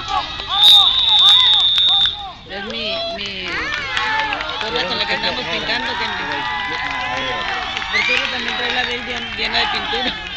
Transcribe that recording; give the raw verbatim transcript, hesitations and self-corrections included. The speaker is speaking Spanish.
Es mi, mi torre con la que estamos pintando, que me... Porque también trae la de él llena de pintura.